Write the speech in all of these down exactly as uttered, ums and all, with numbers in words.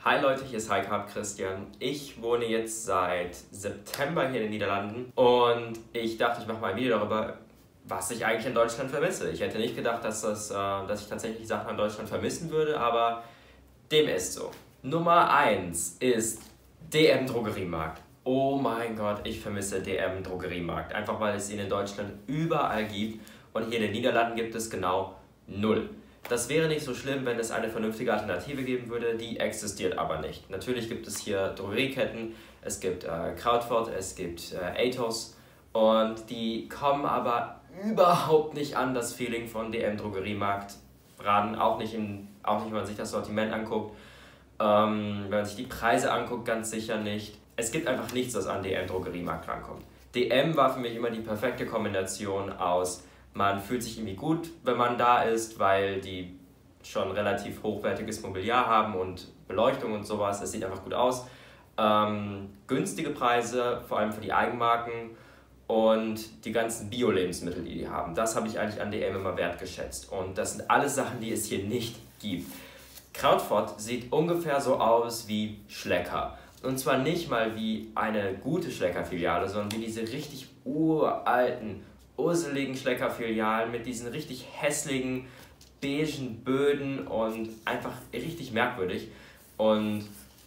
Hi Leute, hier ist Heikab Christian. Ich wohne jetzt seit September hier in den Niederlanden und ich dachte, ich mache mal ein Video darüber, was ich eigentlich in Deutschland vermisse. Ich hätte nicht gedacht, dass, das, äh, dass ich tatsächlich Sachen an Deutschland vermissen würde, aber dem ist so. Nummer eins ist D M Drogeriemarkt. Oh mein Gott, ich vermisse D M Drogeriemarkt. Einfach weil es ihn in Deutschland überall gibt und hier in den Niederlanden gibt es genau null. Das wäre nicht so schlimm, wenn es eine vernünftige Alternative geben würde, die existiert aber nicht. Natürlich gibt es hier Drogerieketten, es gibt äh, Kruidvat, es gibt äh, Athos und die kommen aber überhaupt nicht an das Feeling von D M Drogeriemarkt ran, auch nicht, in, auch nicht wenn man sich das Sortiment anguckt, ähm, wenn man sich die Preise anguckt, ganz sicher nicht. Es gibt einfach nichts, das an D M Drogeriemarkt rankommt. D M war für mich immer die perfekte Kombination aus: man fühlt sich irgendwie gut, wenn man da ist, weil die schon relativ hochwertiges Mobiliar haben und Beleuchtung und sowas. Es sieht einfach gut aus. Ähm, günstige Preise, vor allem für die Eigenmarken und die ganzen Bio-Lebensmittel, die die haben. Das habe ich eigentlich an D M immer wertgeschätzt. Und das sind alles Sachen, die es hier nicht gibt. Kruidvat sieht ungefähr so aus wie Schlecker. Und zwar nicht mal wie eine gute Schlecker-Filiale, sondern wie diese richtig uralten, urseligen Schlecker-Filialen mit diesen richtig hässlichen, beigen Böden und einfach richtig merkwürdig. Und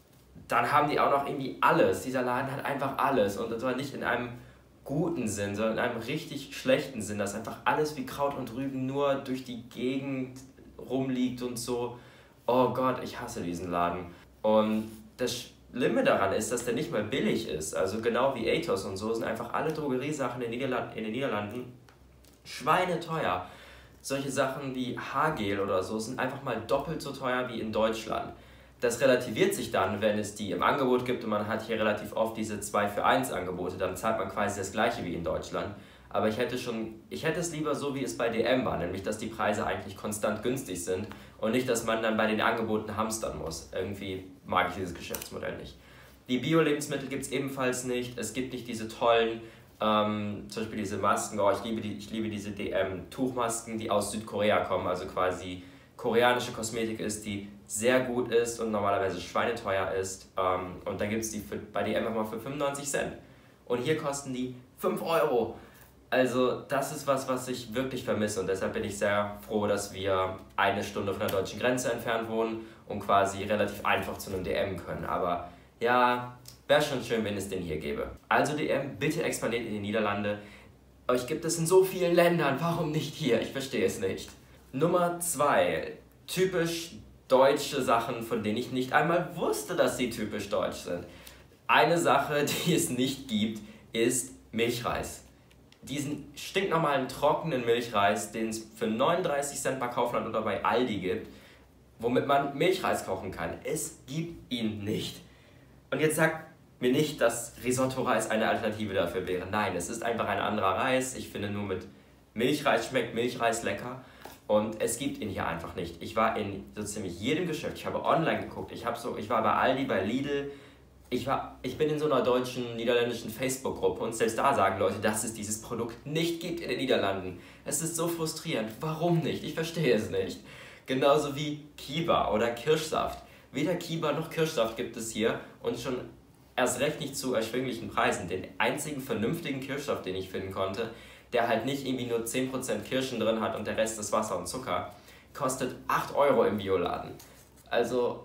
dann haben die auch noch irgendwie alles. Dieser Laden hat einfach alles. Und zwar nicht in einem guten Sinn, sondern in einem richtig schlechten Sinn, dass einfach alles wie Kraut und Rüben nur durch die Gegend rumliegt und so. Oh Gott, ich hasse diesen Laden. Und das Schlimme daran ist, dass der nicht mal billig ist. Also genau wie Athos und so sind einfach alle Drogeriesachen in den Niederlanden, in den Niederlanden schweineteuer. Solche Sachen wie Haargel oder so sind einfach mal doppelt so teuer wie in Deutschland. Das relativiert sich dann, wenn es die im Angebot gibt und man hat hier relativ oft diese zwei für eins Angebote, dann zahlt man quasi das gleiche wie in Deutschland. Aber ich hätte, schon, ich hätte es lieber so, wie es bei D M war, nämlich dass die Preise eigentlich konstant günstig sind und nicht, dass man dann bei den Angeboten hamstern muss. Irgendwie mag ich dieses Geschäftsmodell nicht. Die Bio-Lebensmittel gibt es ebenfalls nicht. Es gibt nicht diese tollen, ähm, zum Beispiel diese Masken. Oh, ich liebe, die, ich liebe diese D M-Tuchmasken, die aus Südkorea kommen, also quasi koreanische Kosmetik ist, die sehr gut ist und normalerweise schweineteuer ist. Ähm, und dann gibt es die für, bei D M einfach mal für fünfundneunzig Cent. Und hier kosten die fünf Euro. Also das ist was, was ich wirklich vermisse und deshalb bin ich sehr froh, dass wir eine Stunde von der deutschen Grenze entfernt wohnen und quasi relativ einfach zu einem D M können. Aber ja, wäre schon schön, wenn es den hier gäbe. Also D M, bitte expandiert in die Niederlande. Euch gibt es in so vielen Ländern, warum nicht hier? Ich verstehe es nicht. Nummer zwei, typisch deutsche Sachen, von denen ich nicht einmal wusste, dass sie typisch deutsch sind. Eine Sache, die es nicht gibt, ist Milchreis. Diesen stinknormalen trockenen Milchreis, den es für neununddreißig Cent bei Kaufland oder bei Aldi gibt, womit man Milchreis kochen kann. Es gibt ihn nicht. Und jetzt sagt mir nicht, dass Risotto-Reis eine Alternative dafür wäre. Nein, es ist einfach ein anderer Reis. Ich finde, nur mit Milchreis schmeckt Milchreis lecker. Und es gibt ihn hier einfach nicht. Ich war in so ziemlich jedem Geschäft. Ich habe online geguckt. Ich, habe so, ich war bei Aldi, bei Lidl. Ich, war, ich bin in so einer deutschen, niederländischen Facebook-Gruppe und selbst da sagen Leute, dass es dieses Produkt nicht gibt in den Niederlanden. Es ist so frustrierend. Warum nicht? Ich verstehe es nicht. Genauso wie Kiba oder Kirschsaft. Weder Kiba noch Kirschsaft gibt es hier und schon erst recht nicht zu erschwinglichen Preisen. Den einzigen vernünftigen Kirschsaft, den ich finden konnte, der halt nicht irgendwie nur zehn Prozent Kirschen drin hat und der Rest ist Wasser und Zucker, kostet acht Euro im Bioladen. Also,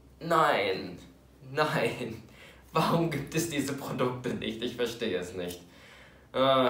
nein, nein. Warum gibt es diese Produkte nicht? Ich verstehe es nicht. Äh,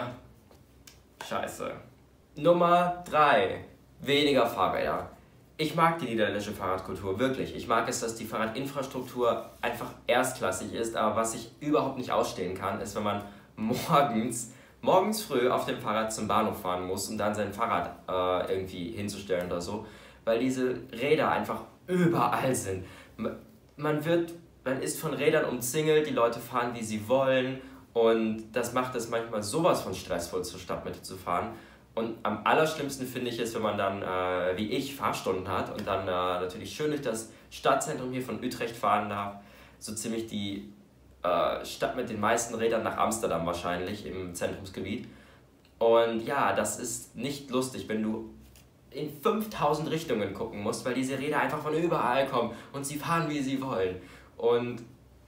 scheiße. Nummer drei. Weniger Fahrräder. Ich mag die niederländische Fahrradkultur, wirklich. Ich mag es, dass die Fahrradinfrastruktur einfach erstklassig ist, aber was ich überhaupt nicht ausstehen kann, ist, wenn man morgens, morgens früh auf dem Fahrrad zum Bahnhof fahren muss, um dann sein Fahrrad äh, irgendwie hinzustellen oder so, weil diese Räder einfach überall sind. Man wird... Man ist von Rädern umzingelt, die Leute fahren, wie sie wollen und das macht es manchmal sowas von stressvoll, zur Stadtmitte zu fahren. Und am allerschlimmsten finde ich es, wenn man dann, äh, wie ich, Fahrstunden hat und dann äh, natürlich schön durch das Stadtzentrum hier von Utrecht fahren darf. So ziemlich die äh, Stadt mit den meisten Rädern nach Amsterdam wahrscheinlich, im Zentrumsgebiet. Und ja, das ist nicht lustig, wenn du in fünftausend Richtungen gucken musst, weil diese Räder einfach von überall kommen und sie fahren, wie sie wollen. Und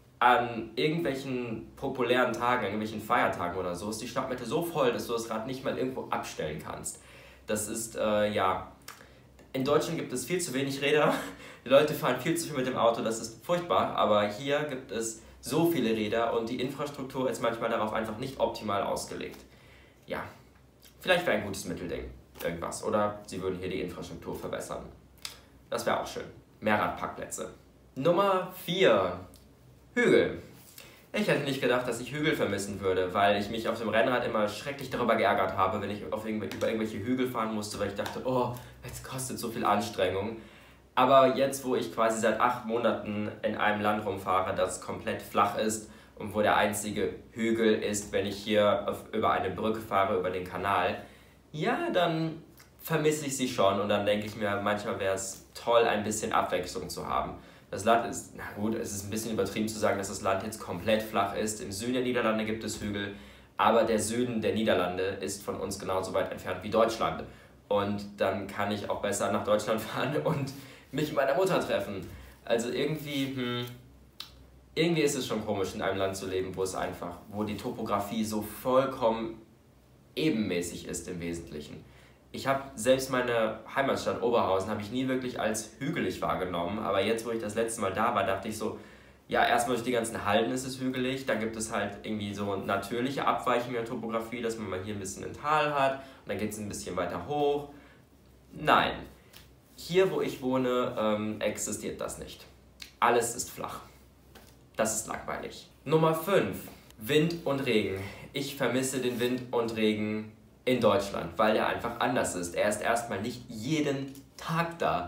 an irgendwelchen populären Tagen, an irgendwelchen Feiertagen oder so, ist die Stadtmitte so voll, dass du das Rad nicht mal irgendwo abstellen kannst. Das ist, äh, ja, in Deutschland gibt es viel zu wenig Räder, die Leute fahren viel zu viel mit dem Auto, das ist furchtbar, aber hier gibt es so viele Räder und die Infrastruktur ist manchmal darauf einfach nicht optimal ausgelegt. Ja, vielleicht wäre ein gutes Mittelding irgendwas, oder sie würden hier die Infrastruktur verbessern. Das wäre auch schön. Mehr Radparkplätze. Nummer vier. Hügel. Ich hätte nicht gedacht, dass ich Hügel vermissen würde, weil ich mich auf dem Rennrad immer schrecklich darüber geärgert habe, wenn ich auf irgendw- über irgendwelche Hügel fahren musste, weil ich dachte, oh, es kostet so viel Anstrengung. Aber jetzt, wo ich quasi seit acht Monaten in einem Land rumfahre, das komplett flach ist und wo der einzige Hügel ist, wenn ich hier auf, über eine Brücke fahre, über den Kanal, ja, dann vermisse ich sie schon und dann denke ich mir, manchmal wäre es toll, ein bisschen Abwechslung zu haben. Das Land ist, na gut, es ist ein bisschen übertrieben zu sagen, dass das Land jetzt komplett flach ist. Im Süden der Niederlande gibt es Hügel, aber der Süden der Niederlande ist von uns genauso weit entfernt wie Deutschland. Und dann kann ich auch besser nach Deutschland fahren und mich mit meiner Mutter treffen. Also irgendwie, hm, irgendwie ist es schon komisch, in einem Land zu leben, wo es einfach, wo die Topografie so vollkommen ebenmäßig ist im Wesentlichen. Ich habe selbst meine Heimatstadt Oberhausen habe ich nie wirklich als hügelig wahrgenommen, aber jetzt, wo ich das letzte Mal da war, dachte ich so, ja, erstmal durch die ganzen Halden ist es hügelig, dann gibt es halt irgendwie so natürliche Abweichungen der Topografie, dass man mal hier ein bisschen ein Tal hat und dann geht es ein bisschen weiter hoch. Nein, hier, wo ich wohne, ähm, existiert das nicht. Alles ist flach. Das ist langweilig. Nummer fünf. Wind und Regen. Ich vermisse den Wind und Regen in Deutschland, weil er einfach anders ist. Er ist erstmal nicht jeden Tag da.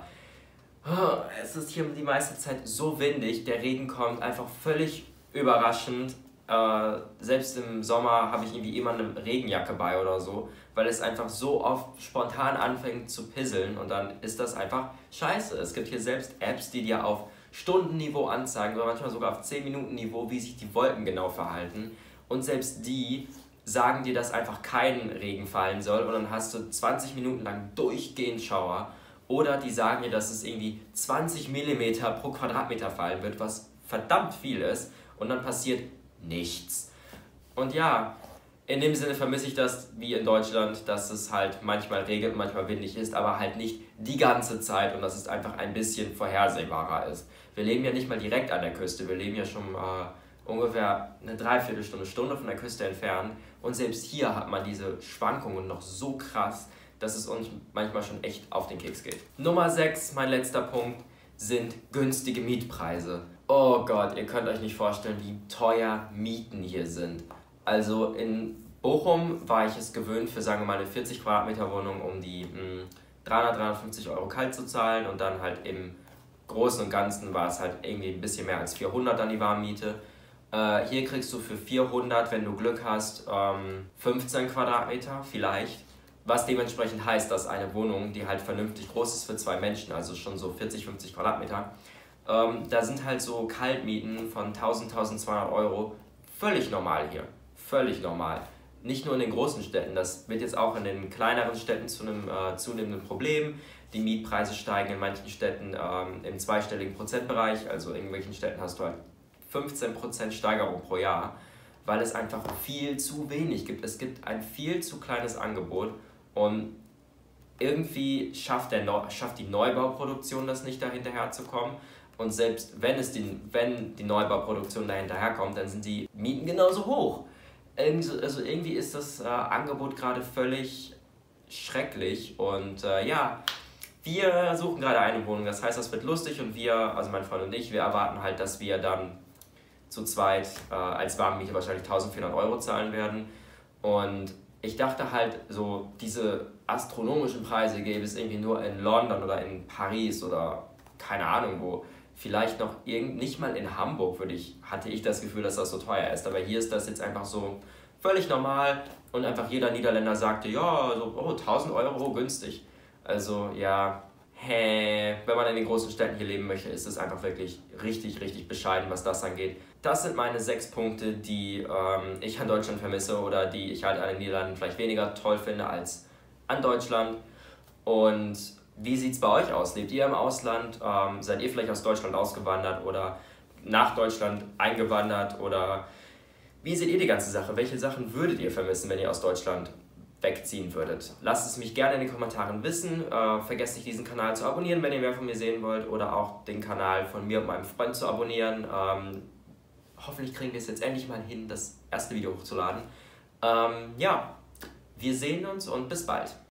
Es ist hier die meiste Zeit so windig, der Regen kommt einfach völlig überraschend. Äh, selbst im Sommer habe ich irgendwie immer eine Regenjacke bei oder so, weil es einfach so oft spontan anfängt zu pisseln und dann ist das einfach scheiße. Es gibt hier selbst Apps, die dir auf Stundenniveau anzeigen oder manchmal sogar auf zehn Minuten Niveau, wie sich die Wolken genau verhalten. Und selbst die sagen dir, dass einfach kein Regen fallen soll und dann hast du zwanzig Minuten lang durchgehend Schauer. Oder die sagen dir, dass es irgendwie zwanzig Millimeter pro Quadratmeter fallen wird, was verdammt viel ist und dann passiert nichts. Und ja, in dem Sinne vermisse ich das wie in Deutschland, dass es halt manchmal regnet und manchmal windig ist, aber halt nicht die ganze Zeit und dass es einfach ein bisschen vorhersehbarer ist. Wir leben ja nicht mal direkt an der Küste, wir leben ja schon äh, ungefähr eine Dreiviertelstunde, Stunde von der Küste entfernt und selbst hier hat man diese Schwankungen noch so krass, dass es uns manchmal schon echt auf den Keks geht. Nummer sechs, mein letzter Punkt, sind günstige Mietpreise. Oh Gott, ihr könnt euch nicht vorstellen, wie teuer Mieten hier sind. Also in Bochum war ich es gewöhnt, für sagen wir mal eine vierzig Quadratmeter Wohnung um die mh, dreihundert, dreihundertfünfzig Euro kalt zu zahlen und dann halt im Großen und Ganzen war es halt irgendwie ein bisschen mehr als vierhundert an die Warmmiete. Äh, hier kriegst du für vierhundert, wenn du Glück hast, ähm, fünfzehn Quadratmeter vielleicht. Was dementsprechend heißt, dass eine Wohnung, die halt vernünftig groß ist für zwei Menschen, also schon so vierzig, fünfzig Quadratmeter, ähm, da sind halt so Kaltmieten von tausend, tausendzweihundert Euro völlig normal hier. Völlig normal. Nicht nur in den großen Städten, das wird jetzt auch in den kleineren Städten zu einem äh, zunehmenden Problem. Die Mietpreise steigen in manchen Städten ähm, im zweistelligen Prozentbereich, also in irgendwelchen Städten hast du halt fünfzehn Prozent Steigerung pro Jahr, weil es einfach viel zu wenig gibt. Es gibt ein viel zu kleines Angebot und irgendwie schafft, der Neu- schafft die Neubauproduktion das nicht, da hinterherzukommen. Und selbst wenn, es die, wenn die Neubauproduktion da hinterherkommt, dann sind die Mieten genauso hoch. Also irgendwie ist das äh, Angebot gerade völlig schrecklich und äh, ja, wir suchen gerade eine Wohnung, das heißt, das wird lustig und wir, also mein Freund und ich, wir erwarten halt, dass wir dann zu zweit äh, als Warmmiete wahrscheinlich eintausendvierhundert Euro zahlen werden und ich dachte halt, so diese astronomischen Preise gäbe es irgendwie nur in London oder in Paris oder keine Ahnung wo. Vielleicht noch irgend, nicht mal in Hamburg würde ich, hatte ich das Gefühl, dass das so teuer ist. Aber hier ist das jetzt einfach so völlig normal und einfach jeder Niederländer sagte, ja, so oh, tausend Euro günstig. Also ja, hä, wenn man in den großen Städten hier leben möchte, ist es einfach wirklich richtig, richtig bescheiden, was das angeht. Das sind meine sechs Punkte, die ähm, ich an Deutschland vermisse oder die ich halt an den Niederlanden vielleicht weniger toll finde als an Deutschland. Und wie sieht es bei euch aus? Lebt ihr im Ausland? Ähm, seid ihr vielleicht aus Deutschland ausgewandert oder nach Deutschland eingewandert? Oder wie seht ihr die ganze Sache? Welche Sachen würdet ihr vermissen, wenn ihr aus Deutschland wegziehen würdet? Lasst es mich gerne in den Kommentaren wissen. Äh, vergesst nicht, diesen Kanal zu abonnieren, wenn ihr mehr von mir sehen wollt. Oder auch den Kanal von mir und meinem Freund zu abonnieren. Ähm, hoffentlich kriegen wir es jetzt endlich mal hin, das erste Video hochzuladen. Ähm, ja, wir sehen uns und bis bald.